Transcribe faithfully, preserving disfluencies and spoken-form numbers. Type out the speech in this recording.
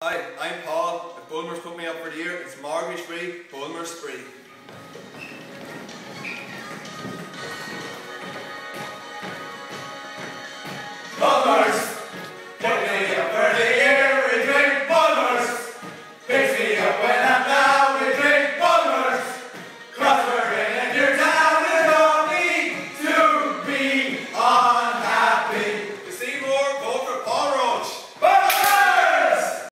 Hi, I'm Paul. If Bulmer's put me up for the year, it's mortgage free, Bulmer's free.